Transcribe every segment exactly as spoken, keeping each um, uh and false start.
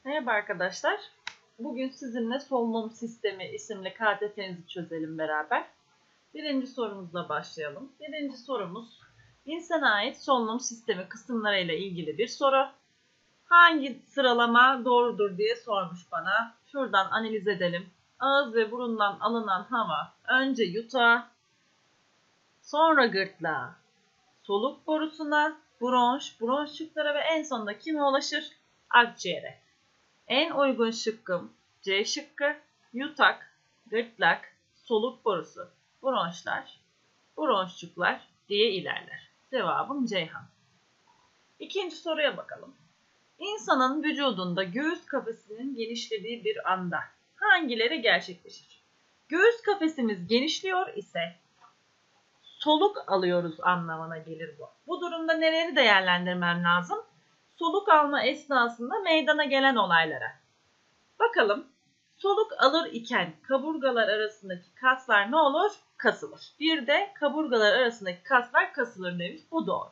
Merhaba arkadaşlar. Bugün sizinle solunum sistemi isimli K T T'nizi çözelim beraber. Birinci sorumuzla başlayalım. Birinci sorumuz insana ait solunum sistemi kısımlarıyla ilgili bir soru. Hangi sıralama doğrudur diye sormuş bana. Şuradan analiz edelim. Ağız ve burundan alınan hava önce yutağa, sonra gırtlağa, soluk borusuna, bronş, bronşçuklara ve en sonunda kime ulaşır? Akciğere. En uygun şıkkım C şıkkı, yutak, gırtlak, soluk borusu, bronşlar, bronşçuklar diye ilerler. Cevabım Ceyhan. İkinci soruya bakalım. İnsanın vücudunda göğüs kafesinin genişlediği bir anda hangileri gerçekleşir? Göğüs kafesimiz genişliyor ise soluk alıyoruz anlamına gelir bu. Bu durumda neleri değerlendirmem lazım? Soluk alma esnasında meydana gelen olaylara. Bakalım, soluk alır iken kaburgalar arasındaki kaslar ne olur? Kasılır. Bir de kaburgalar arasındaki kaslar kasılır demiş. Bu doğru.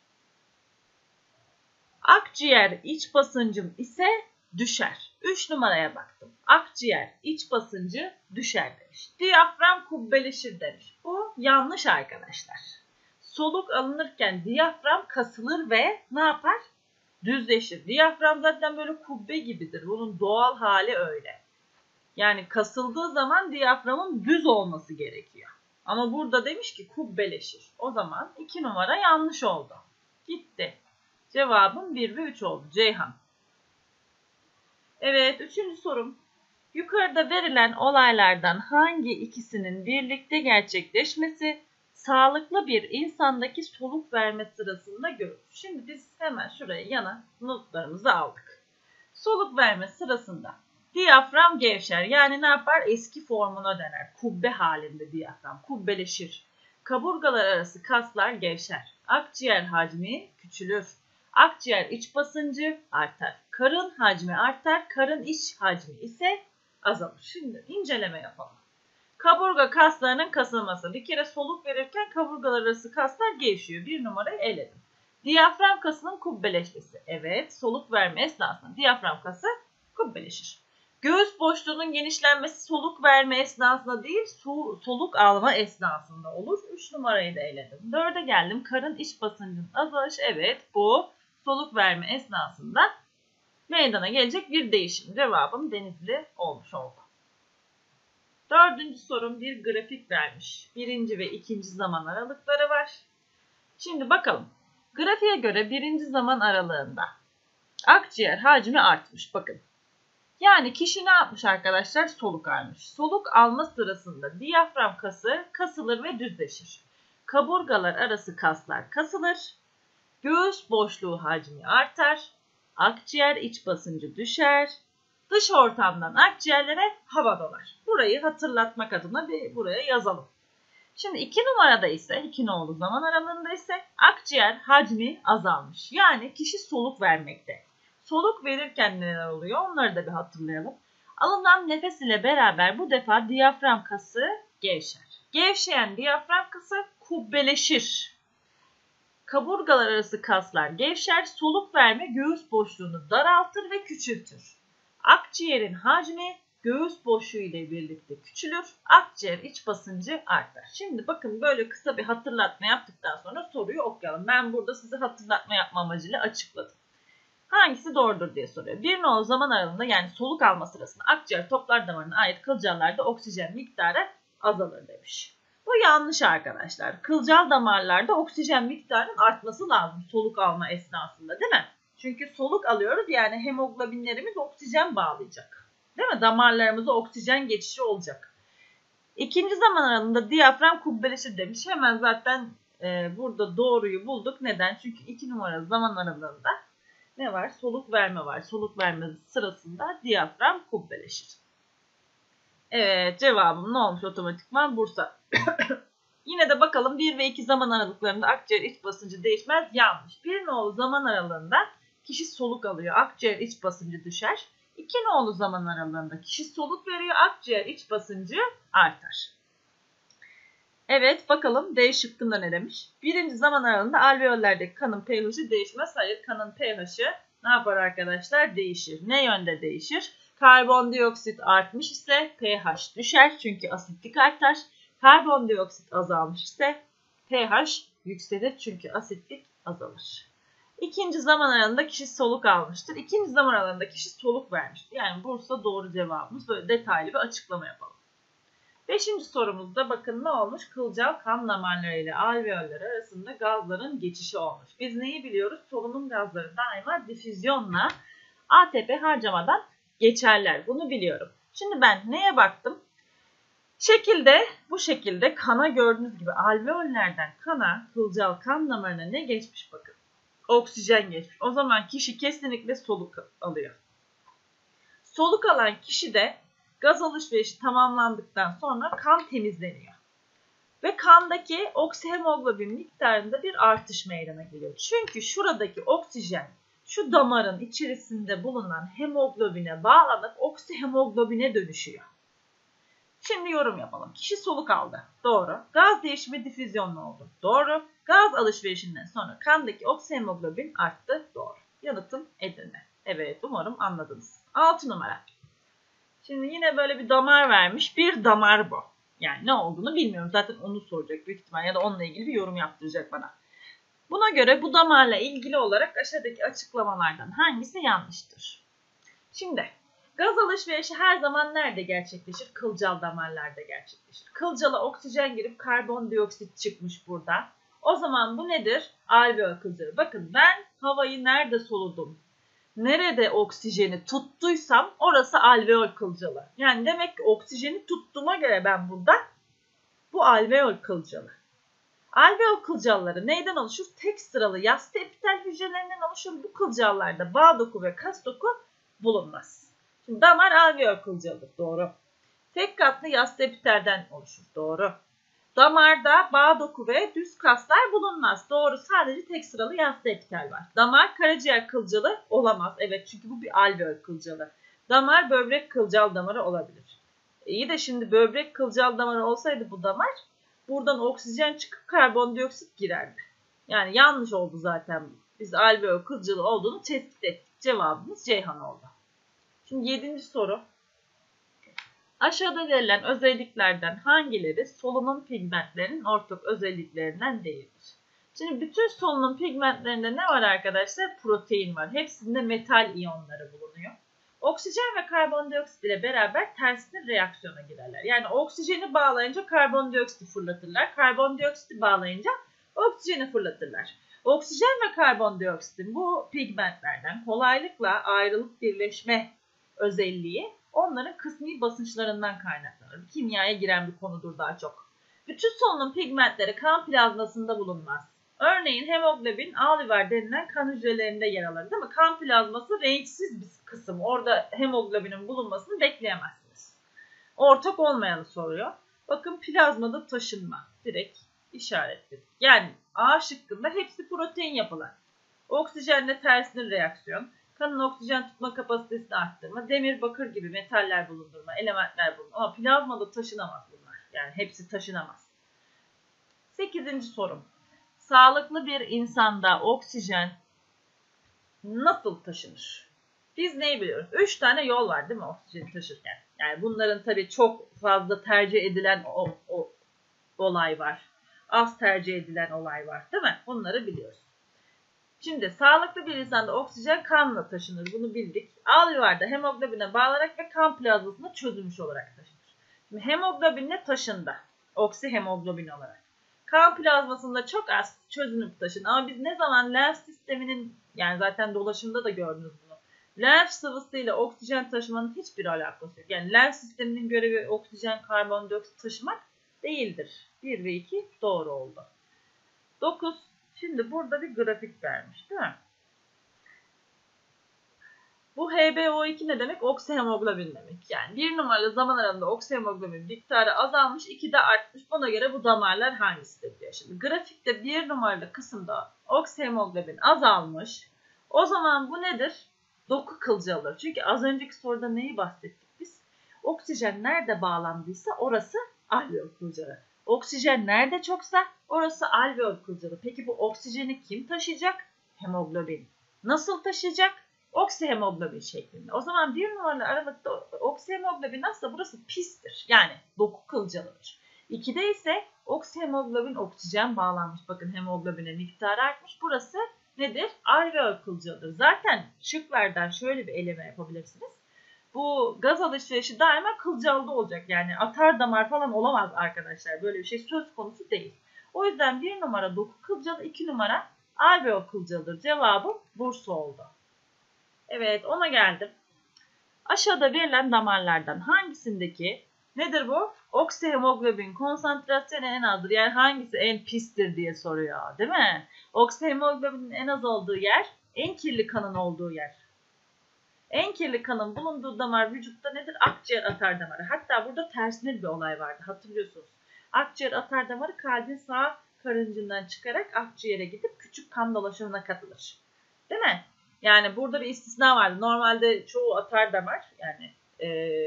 Akciğer iç basıncım ise düşer. üç numaraya baktım. Akciğer iç basıncı düşer demiş. Diyafram kubbeleşir demiş. Bu yanlış arkadaşlar. Soluk alınırken diyafram kasılır ve ne yapar? Düzleşir. Diyafram zaten böyle kubbe gibidir. Bunun doğal hali öyle. Yani kasıldığı zaman diyaframın düz olması gerekiyor. Ama burada demiş ki kubbeleşir. O zaman iki numara yanlış oldu. Gitti. Cevabım bir ve üç oldu. Ceyhan. Evet, üçüncü sorum. Yukarıda verilen olaylardan hangi ikisinin birlikte gerçekleşmesi sağlıklı bir insandaki soluk verme sırasında görülür? Şimdi biz hemen şuraya yana notlarımızı aldık. Soluk verme sırasında diyafram gevşer. Yani ne yapar? Eski formuna döner. Kubbe halinde diyafram. Kubbeleşir. Kaburgalar arası kaslar gevşer. Akciğer hacmi küçülür. Akciğer iç basıncı artar. Karın hacmi artar. Karın iç hacmi ise azalır. Şimdi inceleme yapalım. Kaburga kaslarının kasılması. Bir kere soluk verirken kaburgalar arası kaslar gevşiyor. Bir numarayı eledim. Diyafram kasının kubbeleşmesi. Evet, soluk verme esnasında diyafram kası kubbeleşir. Göğüs boşluğunun genişlenmesi soluk verme esnasında değil, soluk alma esnasında olur. üç numarayı da eledim. dörde geldim. Karın iç basıncının azalışı. Evet, bu soluk verme esnasında meydana gelecek bir değişim. Cevabım Denizli olmuş oldu. Dördüncü sorum bir grafik vermiş. Birinci ve ikinci zaman aralıkları var. Şimdi bakalım. Grafiğe göre birinci zaman aralığında akciğer hacmi artmış. Bakın. Yani kişi ne yapmış arkadaşlar? Soluk almış. Soluk alma sırasında diyafram kası kasılır ve düzleşir. Kaburgalar arası kaslar kasılır. Göğüs boşluğu hacmi artar. Akciğer iç basıncı düşer. Dış ortamdan akciğerlere hava dolar. Burayı hatırlatmak adına bir buraya yazalım. Şimdi iki numarada ise, iki nolu zaman aralığında ise akciğer hacmi azalmış. Yani kişi soluk vermekte. Soluk verirken neler oluyor? Onları da bir hatırlayalım. Alınan nefes ile beraber bu defa diyafram kası gevşer. Gevşeyen diyafram kası kubbeleşir. Kaburgalar arası kaslar gevşer. Soluk verme göğüs boşluğunu daraltır ve küçültür. Akciğerin hacmi göğüs boşluğu ile birlikte küçülür. Akciğer iç basıncı artar. Şimdi bakın böyle kısa bir hatırlatma yaptıktan sonra soruyu okuyalım. Ben burada size hatırlatma yapma amacıyla açıkladım. Hangisi doğrudur diye soruyor. Bir nolu zaman aralığında yani soluk alma sırasında akciğer toplar damarına ait kılcallarda oksijen miktarı azalır demiş. Bu yanlış arkadaşlar. Kılcal damarlarda oksijen miktarının artması lazım soluk alma esnasında, değil mi? Çünkü soluk alıyoruz yani hemoglobinlerimiz oksijen bağlayacak. Değil mi? Damarlarımıza oksijen geçişi olacak. İkinci zaman aralığında diyafram kubbeleşir demiş. Hemen zaten e, burada doğruyu bulduk. Neden? Çünkü iki numara zaman aralığında ne var? Soluk verme var. Soluk verme sırasında diyafram kubbeleşir. Evet, cevabım ne olmuş otomatikman? Bursa. Yine de bakalım bir ve iki zaman aralıklarında akciğer iç basıncı değişmez. Yanlış. Bir nolu zaman aralığında kişi soluk alıyor. Akciğer iç basıncı düşer. iki nolu zaman aralığında kişi soluk veriyor. Akciğer iç basıncı artar. Evet, bakalım D şıkkında ne demiş? Birinci zaman aralığında alveollerdeki kanın pH'i değişmez. Hayır, kanın pH'i ne yapar arkadaşlar? Değişir. Ne yönde değişir? Karbondioksit artmış ise pH düşer çünkü asitlik artar. Karbondioksit azalmış ise pH yükselir çünkü asitlik azalır. İkinci zaman aralığında kişi soluk almıştır. İkinci zaman aralığında kişi soluk vermiştir. Yani Bursa doğru cevabımız. Böyle detaylı bir açıklama yapalım. Beşinci sorumuzda bakın ne olmuş? Kılcal kan damarları ile alveoller arasında gazların geçişi olmuş. Biz neyi biliyoruz? Solunum gazları daima difüzyonla A T P harcamadan geçerler. Bunu biliyorum. Şimdi ben neye baktım? Şekilde, bu şekilde kana gördüğünüz gibi alveollerden kana, kılcal kan damarına ne geçmiş bakın. Oksijen geçmiş. O zaman kişi kesinlikle soluk alıyor. Soluk alan kişi de gaz alışverişi tamamlandıktan sonra kan temizleniyor. Ve kandaki oksihemoglobin miktarında bir artış meydana geliyor. Çünkü şuradaki oksijen şu damarın içerisinde bulunan hemoglobine bağlanıp oksihemoglobine dönüşüyor. Şimdi yorum yapalım. Kişi soluk aldı. Doğru. Gaz değişimi difüzyonlu oldu. Doğru. Gaz alışverişinden sonra kandaki oksihemoglobin arttı. Doğru. Yanıtım Edirne. Evet, umarım anladınız. altı numara. Şimdi yine böyle bir damar vermiş. Bir damar bu. Yani ne olduğunu bilmiyorum. Zaten onu soracak büyük ihtimal ya da onunla ilgili bir yorum yaptıracak bana. Buna göre bu damarla ilgili olarak aşağıdaki açıklamalardan hangisi yanlıştır? Şimdi gaz alışverişi her zaman nerede gerçekleşir? Kılcal damarlarda gerçekleşir. Kılcala oksijen girip karbondioksit çıkmış burada. O zaman bu nedir? Alveol kılcalı. Bakın ben havayı nerede soludum? Nerede oksijeni tuttuysam orası alveol kılcalı. Yani demek ki oksijeni tuttuğuma göre ben burada bu alveol kılcalı. Alveol kılcalları neyden oluşur? Tek sıralı yastı epitel hücrelerinden oluşur. Bu kılcallarda bağ doku ve kas doku bulunmaz. Şimdi damar alveol kılcalıdır. Doğru. Tek katlı yastı epitelden oluşur. Doğru. Damarda bağ doku ve düz kaslar bulunmaz. Doğru. Sadece tek sıralı yastı epitel var. Damar karaciğer kılcalı olamaz. Evet, çünkü bu bir alveol kılcalı. Damar böbrek kılcal damarı olabilir. İyi de şimdi böbrek kılcal damarı olsaydı bu damar buradan oksijen çıkıp karbondioksit girerdi. Yani yanlış oldu zaten. Biz alveol kılcalı olduğunu tespit ettik. Cevabımız Ceyhan oldu. Şimdi yedinci soru. Aşağıda verilen özelliklerden hangileri solunum pigmentlerinin ortak özelliklerinden değildir? Şimdi bütün solunum pigmentlerinde ne var arkadaşlar? Protein var. Hepsinde metal iyonları bulunuyor. Oksijen ve karbondioksit ile beraber tersine reaksiyona girerler. Yani oksijeni bağlayınca karbondioksiti fırlatırlar. Karbondioksiti bağlayınca oksijeni fırlatırlar. Oksijen ve karbondioksitin bu pigmentlerden kolaylıkla ayrılıp birleşme özelliği onların kısmi basınçlarından kaynaklanır. Kimyaya giren bir konudur daha çok. Bütün solunum pigmentleri kan plazmasında bulunmaz. Örneğin hemoglobin alveolar denilen kan hücrelerinde yer alır, değil mi? Kan plazması renksiz bir kısım. Orada hemoglobinin bulunmasını bekleyemezsiniz. Ortak olmayanı soruyor. Bakın plazmada taşınma. Direkt işaretledik. Yani A şıkkında hepsi protein yapılar. Oksijenle tersine reaksiyon. Kanın oksijen tutma kapasitesini arttırma, demir, bakır gibi metaller bulundurma, elementler bulundurma. Ama plazmada taşınamaz bunlar. Yani hepsi taşınamaz. sekizinci sorum. Sağlıklı bir insanda oksijen nasıl taşınır? Biz neyi biliyoruz? üç tane yol var değil mi oksijeni taşırken? Yani bunların tabii çok fazla tercih edilen o, o, olay var. Az tercih edilen olay var değil mi? Bunları biliyoruz. Şimdi sağlıklı bir insanda oksijen kanla taşınır. Bunu bildik. Alveolarda hemoglobine bağlanarak ve kan plazmasında çözülmüş olarak taşınır. Şimdi hemoglobinle taşındı. Oksihemoglobin olarak. Kan plazmasında çok az çözünüp taşın. Ama biz ne zaman lenf sisteminin, yani zaten dolaşımda da gördünüz bunu. Lenf sıvısıyla oksijen taşımanın hiçbir alakası yok. Yani lenf sisteminin görevi oksijen, karbondioksit taşımak değildir. bir ve iki doğru oldu. dokuz. Şimdi burada bir grafik vermiş değil mi? Bu H b O iki ne demek? Oksihemoglobin demek. Yani bir numaralı zaman aralığında oksihemoglobin miktarı azalmış, iki de artmış. Buna göre bu damarlar hangisidir diyor. Şimdi grafikte bir numaralı kısımda oksihemoglobin azalmış. O zaman bu nedir? Doku kılcalıdır. Çünkü az önceki soruda neyi bahsettik biz? Oksijen nerede bağlandıysa orası alveol kılcalı. Oksijen nerede çoksa orası alveol kılcalı. Peki bu oksijeni kim taşıyacak? Hemoglobin. Nasıl taşıyacak? Oksihemoglobin şeklinde. O zaman bir numaralı aralıkta oksihemoglobin nasıl? Burası pistir. Yani doku kılcalıdır. ikide ise oksihemoglobin oksijen bağlanmış. Bakın hemoglobine miktarı artmış. Burası nedir? Alveol kılcalıdır. Zaten şıklardan şöyle bir eleme yapabilirsiniz. Bu gaz alışverişi daima kılcalda olacak. Yani atar damar falan olamaz arkadaşlar. Böyle bir şey söz konusu değil. O yüzden bir numara doku kılcalı, iki numara alveol kılcalıdır. Cevabım Bursa oldu. Evet, ona geldim. Aşağıda verilen damarlardan hangisindeki nedir bu? Oksihemoglobin konsantrasyonu en azdır. Yani hangisi en pistir diye soruyor, değil mi? Oksihemoglobinin en az olduğu yer, en kirli kanın olduğu yer. En kirli kanın bulunduğu damar vücutta nedir? Akciğer atar damarı. Hatta burada tersine bir olay vardı, hatırlıyorsunuz. Akciğer atar damarı kalbin sağ karıncından çıkarak akciğere gidip küçük kan dolaşımına katılır. Değil mi? Yani burada bir istisna vardı. Normalde çoğu atar damar yani e,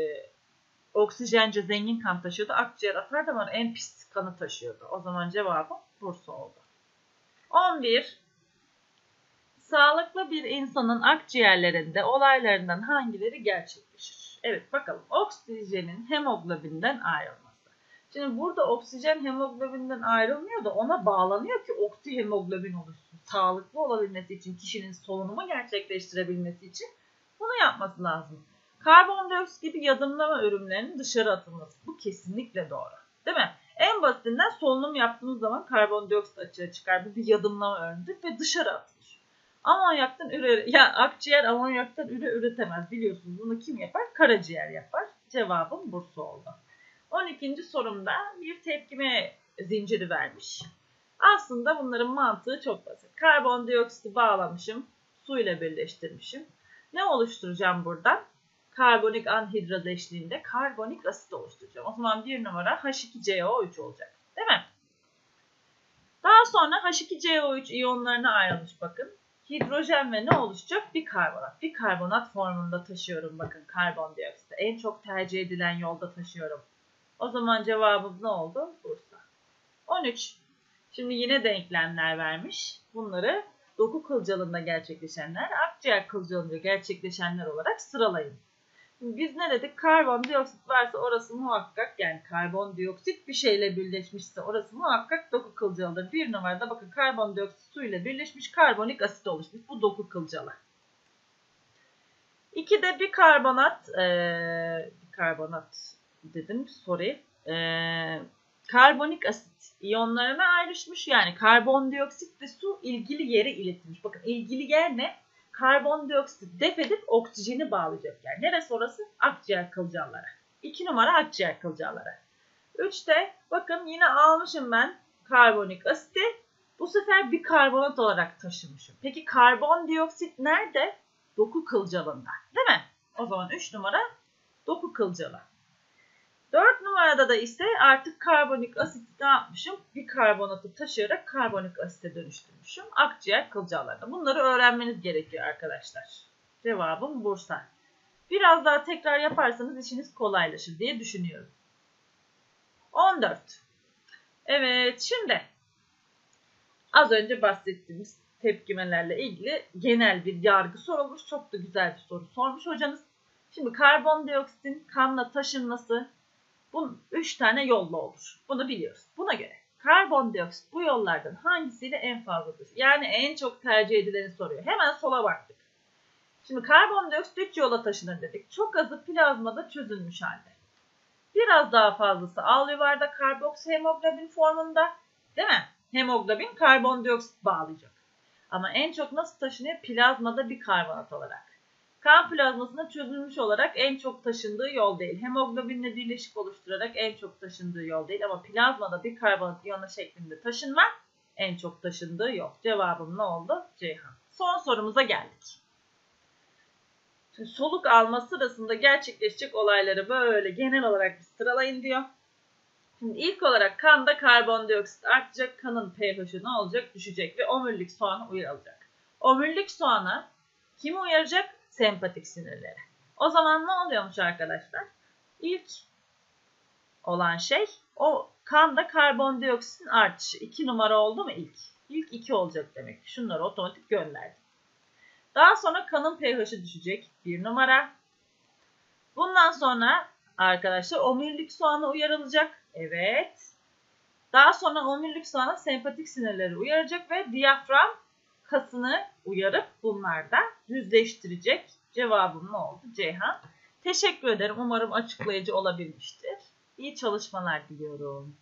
oksijence zengin kan taşıyordu. Akciğer atar damar en pis kanı taşıyordu. O zaman cevabım Bursa oldu. on bir. Sağlıklı bir insanın akciğerlerinde olaylarından hangileri gerçekleşir? Evet bakalım. Oksijenin hemoglobinden ayrılması. Şimdi burada oksijen hemoglobinden ayrılmıyor da ona bağlanıyor ki oksihemoglobin oluşsun. Sağlıklı olabilmesi için, kişinin solunumu gerçekleştirebilmesi için bunu yapması lazım. Karbondioksit gibi yadımlama ürünlerinin dışarı atılması. Bu kesinlikle doğru. Değil mi? En basitinden solunum yaptığımız zaman karbondioksit açığa çıkar. Bu bir yadımlama ürünüdür ve dışarı atılır. Amonyaktan üre, ya akciğer amonyaktan üre üretemez biliyorsunuz. Bunu kim yapar? Karaciğer yapar. Cevabım Bursa oldu. on ikinci sorumda bir tepkime zinciri vermiş. Aslında bunların mantığı çok basit. Karbondioksiti bağlamışım, suyla birleştirmişim. Ne oluşturacağım buradan? Karbonik anhidraz eşliğinde karbonik asit oluşturacağım. O zaman bir numara H iki C O üç olacak. Değil mi? Daha sonra H iki C O üç iyonlarına ayrılmış bakın. Hidrojen ve ne oluşacak? Bikarbonat. Bikarbonat formunda taşıyorum bakın karbondioksiti. En çok tercih edilen yolda taşıyorum. O zaman cevabımız ne oldu? Bursa. on üç. Şimdi yine denklemler vermiş. Bunları doku kılcalığında gerçekleşenler, akciğer kılcalığında gerçekleşenler olarak sıralayın. Şimdi biz ne dedik? Karbondioksit varsa orası muhakkak, yani karbondioksit bir şeyle birleşmişse orası muhakkak doku kılcalığıdır. Bir numarada bakın karbondioksit suyla birleşmiş, karbonik asit oluşmuş. Bu doku kılcalı. ikide bikarbonat, ee, bikarbonat dedim, sorry. Ee, karbonik asit iyonlarına ayrışmış. Yani karbondioksit ve su ilgili yere iletilmiş. Bakın ilgili yer ne? Karbondioksit def edip oksijeni bağlayacak yer. Neresi orası? Akciğer kılcalları. iki numara akciğer kılcalları. üçte bakın yine almışım ben karbonik asiti. Bu sefer bikarbonat olarak taşımışım. Peki karbondioksit nerede? Doku kılcalında. Değil mi? O zaman üç numara doku kılcalı. dört numarada da ise artık karbonik asiti ne yapmışım? Bikarbonatı taşıyarak karbonik asite dönüştürmüşüm. Akciğer kılcallarında. Bunları öğrenmeniz gerekiyor arkadaşlar. Cevabım Bursa. Biraz daha tekrar yaparsanız işiniz kolaylaşır diye düşünüyorum. on dört. Evet, şimdi az önce bahsettiğimiz tepkimelerle ilgili genel bir yargı sorulmuş. Çok da güzel bir soru sormuş hocanız. Şimdi karbondioksitin kanla taşınması bu üç tane yolla olur. Bunu biliyoruz. Buna göre karbondioksit bu yollardan hangisiyle en fazladır? Yani en çok tercih edileni soruyor. Hemen sola baktık. Şimdi karbondioksit üç yola taşınır dedik. Çok azı plazmada çözülmüş halde. Biraz daha fazlası alveolarda karboksihemoglobin formunda, değil mi? Hemoglobin karbondioksit bağlayacak. Ama en çok nasıl taşınıyor? Plazmada bikarbonat olarak. Kan plazmasında çözülmüş olarak en çok taşındığı yol değil. Hemoglobinle birleşik oluşturarak en çok taşındığı yol değil. Ama plazmada bikarbonat iyonu şeklinde taşınma en çok taşındığı yol. Cevabım ne oldu? Ceyhan. Son sorumuza geldik. Şimdi soluk alma sırasında gerçekleşecek olayları böyle genel olarak bir sıralayın diyor. Şimdi ilk olarak kanda karbondioksit artacak, kanın pH'i ne olacak? Düşecek ve omurilik soğanı uyarılacak. Omurilik soğanı kimi uyaracak? Sempatik sinirleri. O zaman ne oluyormuş arkadaşlar? İlk olan şey o kanda karbondioksitin artışı. iki numara oldu mu ilk? İlk iki olacak demek. Şunları otomatik gönderdim. Daha sonra kanın pH'i düşecek. Bir numara. Bundan sonra arkadaşlar omurilik soğanı uyarılacak. Evet. Daha sonra omurilik soğanı sempatik sinirleri uyaracak ve diyafram kasını uyarıp bunlar da düzleştirecek. Cevabım ne oldu? Ceyhan. Teşekkür ederim. Umarım açıklayıcı olabilmiştir. İyi çalışmalar diliyorum.